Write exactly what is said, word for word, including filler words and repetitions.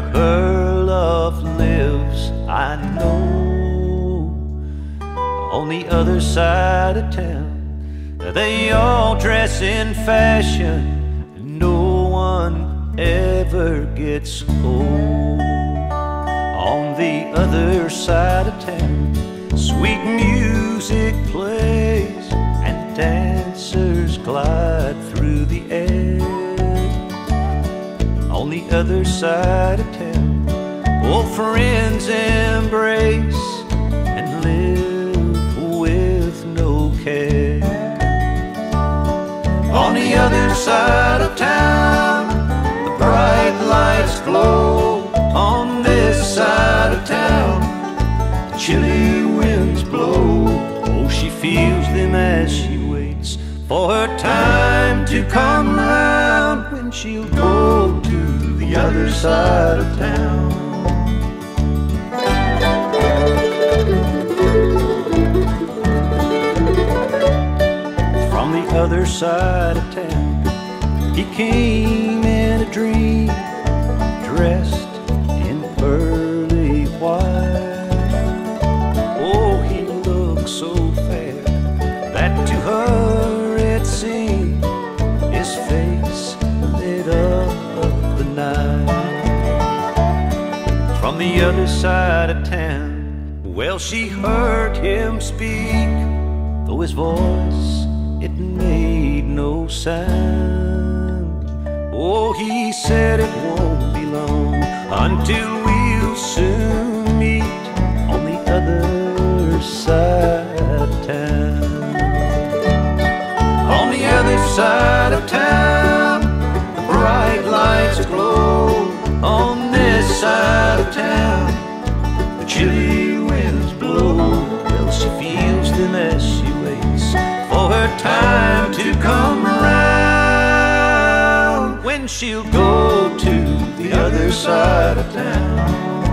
her love lives, I know. On the other side of town, they all dress in fashion, no one ever gets old. On the other side of town, sweet music plays and dancers glide through the air. On the other side of town, old friends embrace and live with no care. On the other side of town, the bright lights glow. On this side of town, the chilly winds blow. Oh, she feels them as she waits for her time to come round, when she'll go to the other side of town. From the other side of town, he came in a dream, dressed in pearly white. Oh, he looked so fair that to her it seemed his face lit up the night. From the other side of town, well, she heard him speak, though his voice, it made no sound. Oh, he said it won't be long until we'll soon meet on the other side of town. On the other side of town, the bright lights glow. On this side of town, the chilly winds blow. Well, she feels them as she waits for her time to come around, when she'll go to the other side of town.